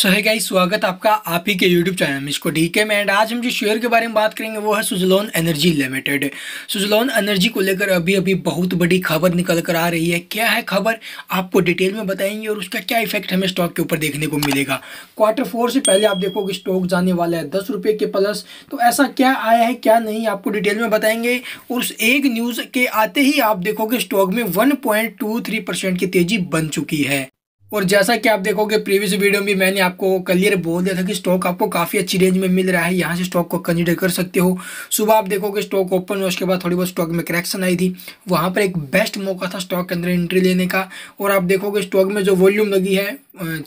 सो है गाइस, स्वागत आपका आप ही के यूट्यूब चैनल में इसको डीके में। एंड आज हम जो शेयर के बारे में बात करेंगे वो है Suzlon energy limited. Suzlon energy को लेकर अभी बहुत बड़ी खबर निकल कर आ रही है। क्या है खबर, आपको डिटेल में बताएंगे और उसका क्या इफेक्ट हमें स्टॉक के ऊपर देखने को मिलेगा। Q4 से पहले आप देखोगे स्टॉक जाने वाला है 10 रुपये के प्लस। तो ऐसा क्या आया है क्या नहीं, आपको डिटेल में बताएंगे। और उस एक न्यूज़ के आते ही आप देखोगे स्टॉक में 1.23% की तेजी बन चुकी है। और जैसा कि आप देखोगे प्रीवियस वीडियो में मैंने आपको क्लियर बोल दिया था कि स्टॉक आपको काफ़ी अच्छी रेंज में मिल रहा है, यहाँ से स्टॉक को कंसीडर कर सकते हो। सुबह आप देखोगे स्टॉक ओपन हुआ, उसके बाद थोड़ी बहुत स्टॉक में करेक्शन आई थी, वहाँ पर एक बेस्ट मौका था स्टॉक के अंदर एंट्री लेने का। और आप देखोगे स्टॉक में जो वॉल्यूम लगी है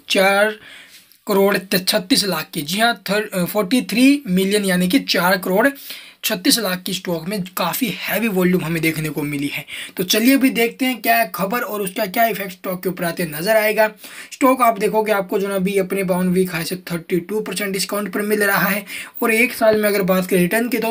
4,36,00,000 की, जी हाँ 43 मिलियन यानी कि 4,36,00,000 की स्टॉक में काफ़ी हैवी वॉल्यूम हमें देखने को मिली है। तो चलिए अभी देखते हैं क्या है खबर और उसका क्या इफेक्ट स्टॉक के ऊपर आते नजर आएगा। स्टॉक आप देखोगे आपको जो ना अभी अपने 52 वीक हाई से 32% डिस्काउंट पर मिल रहा है। और एक साल में अगर बात करें रिटर्न की तो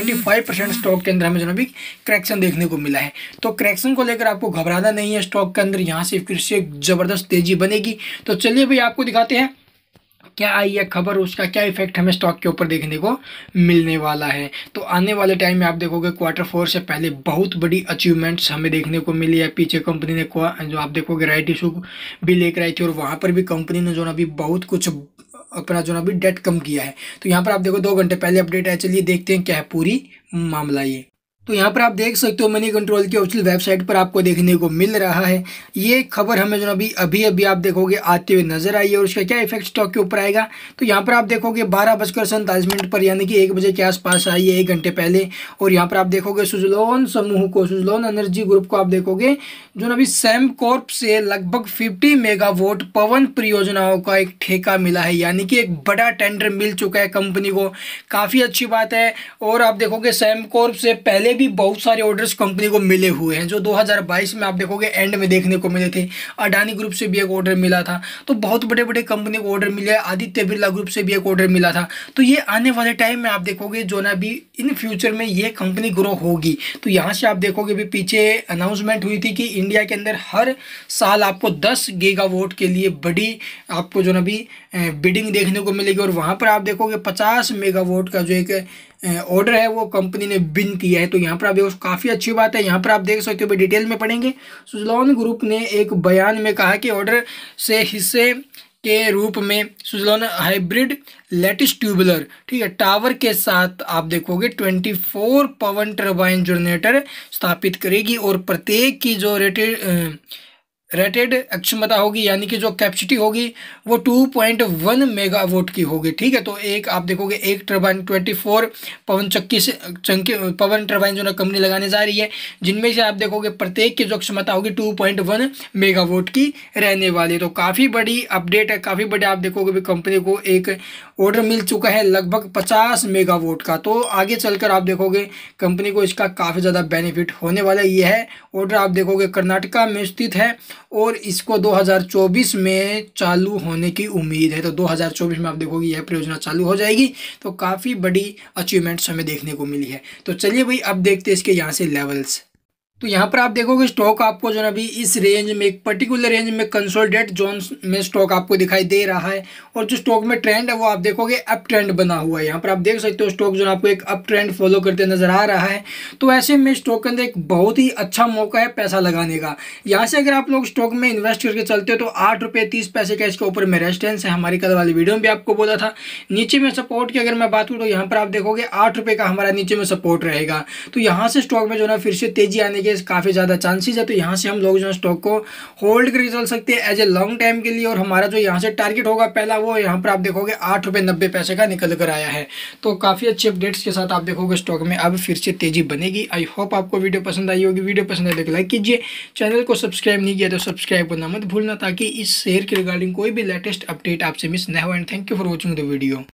25% स्टॉक के अंदर हमें जो ना अभी करेक्शन देखने को मिला है। तो करेक्शन को लेकर आपको घबराना नहीं है, स्टॉक के अंदर यहाँ से फिर से ज़बरदस्त तेजी बनेगी। तो चलिए भाई आपको दिखाते हैं क्या आई है खबर, उसका क्या इफेक्ट हमें स्टॉक के ऊपर देखने को मिलने वाला है। तो आने वाले टाइम में आप देखोगे Q4 से पहले बहुत बड़ी अचीवमेंट्स हमें देखने को मिली है। पीछे कंपनी ने जो आप देखोगे राइट इशू भी लेकर आई थी और वहाँ पर भी कंपनी ने जो ना अभी बहुत कुछ अपना जो ना अभी डेट कम किया है। तो यहाँ पर आप देखो 2 घंटे पहले अपडेट है, चलिए देखते हैं क्या है पूरी मामला ये। तो यहाँ पर आप देख सकते हो मनी कंट्रोल की ऑफिशियल वेबसाइट पर आपको देखने को मिल रहा है। ये खबर हमें जो अभी आप देखोगे आते हुए नजर आई है और उसका क्या इफेक्ट स्टॉक के ऊपर आएगा। तो यहाँ पर आप देखोगे 12:47 पर यानी कि 1 बजे के आसपास आई है, 1 घंटे पहले। और यहाँ पर आप देखोगे सुज़लोन समूह को, सुज़लोन एनर्जी ग्रुप को आप देखोगे जो अभी सेमकॉर्प से लगभग 50 मेगावाट पवन परियोजनाओं का एक ठेका मिला है, यानी कि एक बड़ा टेंडर मिल चुका है कंपनी को। काफ़ी अच्छी बात है। और आप देखोगे सेमकॉर्प से पहले भी बहुत सारे ऑर्डर्स कंपनी को मिले हुए हैं जो 2022 में आप देखोगे एंड में देखने को मिले थे। अडानी ग्रुप से भी एक ऑर्डर मिला था, तो बहुत बड़े बड़े कंपनी को ऑर्डर मिले। आदित्य बिरला ग्रुप से भी एक ऑर्डर मिला था। तो ये आने वाले टाइम में आप देखोगे जो ना अभी इन फ्यूचर में ये कंपनी ग्रो होगी। तो यहाँ से आप देखोगे भी पीछे अनाउंसमेंट हुई थी कि इंडिया के अंदर हर साल आपको 10 गीगावाट के लिए बड़ी आपको जो ना अभी बिडिंग देखने को मिलेगी। और वहाँ पर आप देखोगे 50 मेगावाट का जो एक ऑर्डर है वो कंपनी ने बिन किया है। तो यहाँ पर आप देखो काफ़ी अच्छी बात है। यहाँ पर आप देख सकते हो डिटेल में पढ़ेंगे। सुज़लोन ग्रुप ने एक बयान में कहा कि ऑर्डर से हिस्से के रूप में सुज़लोन हाइब्रिड लेटिस ट्यूबुलर ठीक है टावर के साथ आप देखोगे 24 पवन टर्बाइन जनरेटर स्थापित करेगी और प्रत्येक की जो रेटेड क्षमता होगी यानी कि जो कैपेसिटी होगी वो 2.1 मेगावाट की होगी। ठीक है, तो एक आप देखोगे एक टर्बाइन 24 पवन पवन टर्बाइन जो ना कंपनी लगाने जा रही है, जिनमें से आप देखोगे प्रत्येक की जो क्षमता होगी 2.1 मेगावाट की रहने वाली। तो काफ़ी बड़ी अपडेट है, काफ़ी बड़ी आप देखोगे भी कंपनी को एक ऑर्डर मिल चुका है लगभग 50 मेगावाट का। तो आगे चलकर आप देखोगे कंपनी को इसका काफ़ी ज़्यादा बेनिफिट होने वाला। ये है ऑर्डर आप देखोगे कर्नाटका में स्थित है और इसको 2024 में चालू होने की उम्मीद है। तो 2024 में आप देखोगे यह परियोजना चालू हो जाएगी। तो काफ़ी बड़ी अचीवमेंट्स हमें देखने को मिली है। तो चलिए भाई अब देखते हैं इसके यहाँ से लेवल्स। तो यहाँ पर आप देखोगे स्टॉक आपको जो ना अभी इस रेंज में एक पर्टिकुलर रेंज में कंसोलिडेट जोन में स्टॉक आपको दिखाई दे रहा है। और जो स्टॉक में ट्रेंड है वो आप देखोगे अप ट्रेंड बना हुआ है। यहाँ पर आप देख सकते हो स्टॉक जो आपको एक अप ट्रेंड फॉलो करते नजर आ रहा है। तो ऐसे में स्टॉक के अंदर एक बहुत ही अच्छा मौका है पैसा लगाने का। यहाँ से अगर आप लोग स्टॉक में इन्वेस्ट करके चलते हो तो 8.30 रुपये का इसके ऊपर में रेजिस्टेंस है। हमारी कल वाली वीडियो में भी आपको बोला था। नीचे में सपोर्ट की अगर मैं बात करूँ तो यहाँ पर आप देखोगे 8 रुपये का हमारा नीचे में सपोर्ट रहेगा। तो यहाँ से स्टॉक में जो ना फिर से तेजी आने के काफ़ी ज़्यादा चांसेस है। तो यहाँ से हम लोग जो स्टॉक को होल्ड करके चल सकते हैं एज ए लॉन्ग टाइम के लिए। और हमारा जो यहाँ से टारगेट होगा पहला वो यहाँ पर आप देखोगे 8.90 रुपये का निकल कर आया है। तो काफ़ी अच्छे अपडेट्स के साथ आप देखोगे स्टॉक में अब फिर से तेजी बनेगी। आई होप आपको वीडियो पसंद आई होगी। वीडियो पसंद आए तो लाइक कीजिए, चैनल को सब्सक्राइब नहीं किया तो सब्सक्राइब करना मत भूलना ताकि इस शेयर के रिगार्डिंग कोई भी लेटेस्ट अपडेट आपसे मिस न हो। And thank you for watching the video.